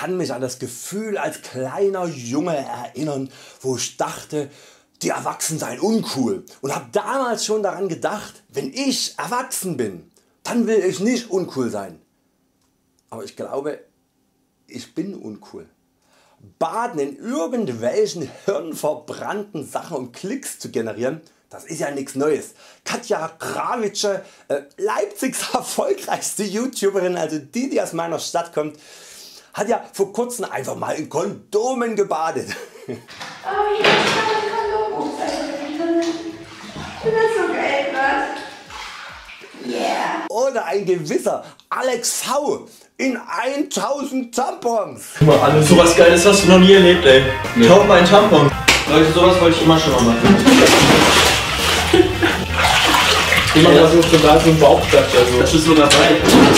kann mich an das Gefühl als kleiner Junge erinnern, wo ich dachte, die Erwachsenen seien uncool, und habe damals schon daran gedacht, wenn ich erwachsen bin, dann will ich nicht uncool sein. Aber ich glaube, ich bin uncool. Baden in irgendwelchen hirnverbrannten Sachen um Klicks zu generieren, das ist ja nichts Neues. Katja Krawitzsche, Leipzigs erfolgreichste YouTuberin, also die aus meiner Stadt kommt, hat ja vor kurzem einfach mal in Kondomen gebadet. Oh, hier ist ein Kondom. Das ist so geil, was? Yeah. Oder ein gewisser Alex V in 1000 Tampons. Alles sowas Geiles hast du noch nie erlebt, ey. Nee. Kauf mal einen Tampon. Leute, sowas wollte ich immer schon mal machen. Immer das so da so ein Bauchplatz, also. Das ist so dabei.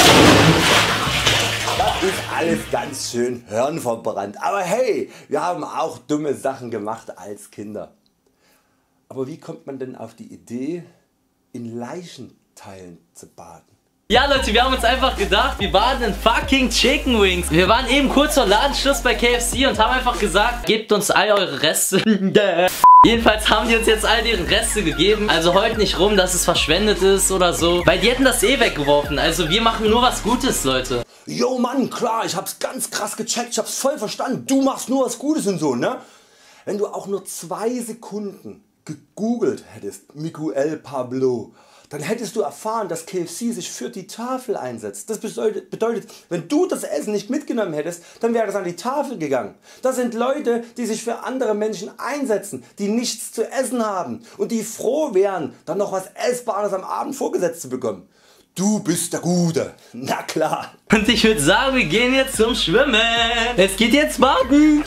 Das ist alles ganz schön hirnverbrannt. Aber hey, wir haben auch dumme Sachen gemacht als Kinder. Aber wie kommt man denn auf die Idee, in Leichenteilen zu baden? Ja Leute, wir haben uns einfach gedacht, wir baden in fucking Chicken Wings. Wir waren eben kurz vor Ladenschluss bei KFC und haben einfach gesagt, gebt uns all eure Reste. Jedenfalls haben die uns jetzt all deren Reste gegeben. Also heult nicht rum, dass es verschwendet ist oder so, weil die hätten das eh weggeworfen. Also wir machen nur was Gutes, Leute. Yo Mann, klar, ich hab's ganz krass gecheckt, ich hab's voll verstanden. Du machst nur was Gutes und so, ne? Wenn du auch nur 2 Sekunden gegoogelt hättest, Miguel Pablo, dann hättest du erfahren, dass KFC sich für die Tafel einsetzt. Das bedeutet, wenn du das Essen nicht mitgenommen hättest, dann wäre es an die Tafel gegangen. Das sind Leute, die sich für andere Menschen einsetzen, die nichts zu essen haben und die froh wären, dann noch was Essbares am Abend vorgesetzt zu bekommen. Du bist der Gute, na klar. Und ich würde sagen, wir gehen jetzt zum Schwimmen. Es geht jetzt baden.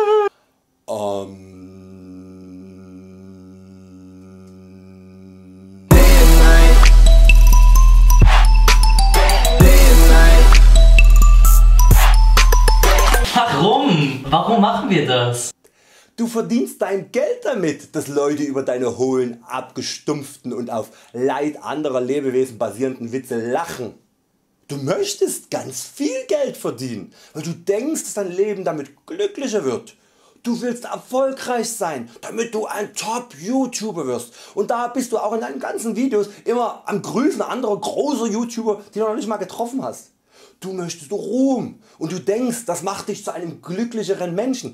Warum machen wir das? Du verdienst dein Geld damit, dass Leute über deine hohlen, abgestumpften und auf Leid anderer Lebewesen basierenden Witze lachen. Du möchtest ganz viel Geld verdienen, weil du denkst, dass dein Leben damit glücklicher wird. Du willst erfolgreich sein, damit du ein Top YouTuber wirst, und da bist du auch in deinen ganzen Videos immer am Grüßen anderer großer YouTuber, die du noch nicht mal getroffen hast. Du möchtest Ruhm und du denkst, das macht dich zu einem glücklicheren Menschen.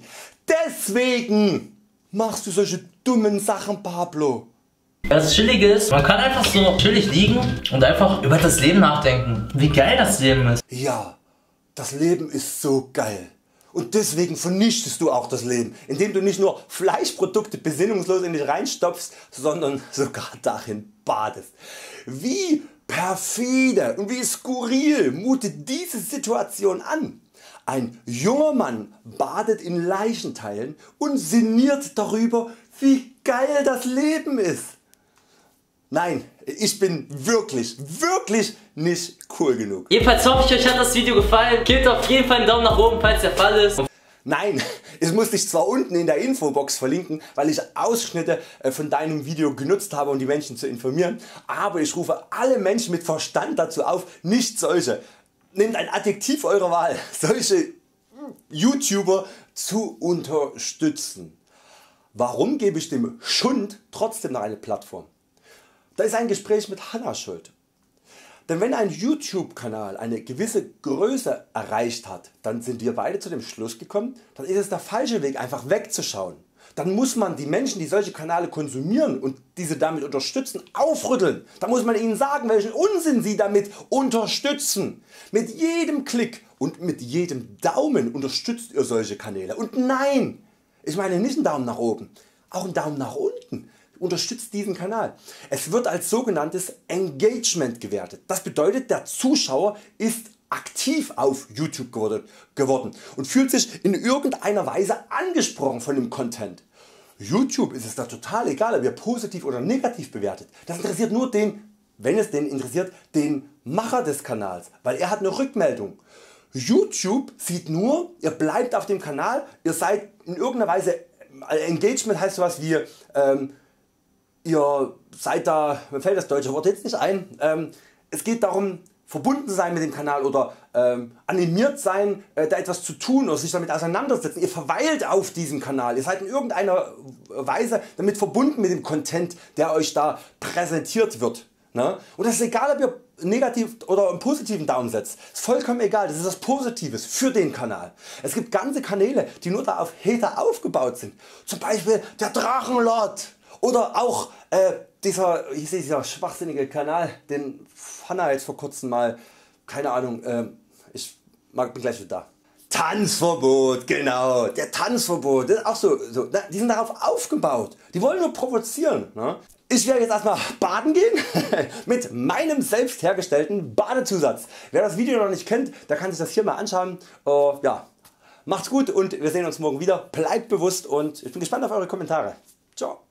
Deswegen machst du solche dummen Sachen, Pablo. Das Chillige ist, man kann einfach so chillig liegen und einfach über das Leben nachdenken. Wie geil das Leben ist. Ja, das Leben ist so geil. Und deswegen vernichtest du auch das Leben, indem du nicht nur Fleischprodukte besinnungslos in dich reinstopfst, sondern sogar darin badest. Wie perfide und wie skurril mutet diese Situation an. Ein junger Mann badet in Leichenteilen und sinniert darüber, wie geil das Leben ist. Nein, ich bin wirklich nicht cool genug. Jedenfalls hoffe ich, euch hat das Video gefallen. Gebt auf jeden Fall einen Daumen nach oben, falls der Fall ist. Nein, ich muss dich zwar unten in der Infobox verlinken, weil ich Ausschnitte von deinem Video genutzt habe, um die Menschen zu informieren, aber ich rufe alle Menschen mit Verstand dazu auf, nicht solche, nehmt ein Adjektiv eurer Wahl, solche YouTuber zu unterstützen. Warum gebe ich dem Schund trotzdem noch eine Plattform? Da ist ein Gespräch mit Hannah schuld. Denn wenn ein YouTube Kanal eine gewisse Größe erreicht hat, dann sind wir beide zu dem Schluss gekommen, dann ist es der falsche Weg, einfach wegzuschauen. Dann muss man die Menschen, die solche Kanäle konsumieren und diese damit unterstützen, aufrütteln. Dann muss man ihnen sagen, welchen Unsinn sie damit unterstützen. Mit jedem Klick und mit jedem Daumen unterstützt ihr solche Kanäle. Und nein, ich meine nicht einen Daumen nach oben, auch einen Daumen nach unten. Unterstützt diesen Kanal. Es wird als sogenanntes Engagement gewertet. Das bedeutet, der Zuschauer ist aktiv auf YouTube geworden und fühlt sich in irgendeiner Weise angesprochen von dem Content. YouTube ist es da total egal, ob ihr positiv oder negativ bewertet. Das interessiert nur den, wenn es den interessiert, den Macher des Kanals, weil er hat eine Rückmeldung. YouTube sieht nur, ihr bleibt auf dem Kanal, ihr seid in irgendeiner Weise, Engagement heißt sowas wie ihr seid da, mir fällt das deutsche Wort jetzt nicht ein, es geht darum, verbunden zu sein mit dem Kanal oder animiert sein, da etwas zu tun oder sich damit auseinandersetzen. Ihr verweilt auf diesem Kanal, ihr seid in irgendeiner Weise damit verbunden mit dem Content, der euch da präsentiert wird. Ne? Und das ist egal, ob ihr negativ oder einen positiven Daumen setzt. Ist vollkommen egal, das ist was Positives für den Kanal. Es gibt ganze Kanäle, die nur da auf Hater aufgebaut sind. Zum Beispiel der Drachenlord oder auch dieser schwachsinnige Kanal, den Hanna jetzt vor kurzem mal, keine Ahnung, bin gleich wieder da. Tanzverbot, genau, der Tanzverbot, das ist auch so, die sind darauf aufgebaut, die wollen nur provozieren. Ne? Ich werde jetzt erstmal baden gehen mit meinem selbst hergestellten Badezusatz. Wer das Video noch nicht kennt, der kann sich das hier mal anschauen. Ja, macht's gut und wir sehen uns morgen wieder. Bleibt bewusst und ich bin gespannt auf eure Kommentare. Ciao.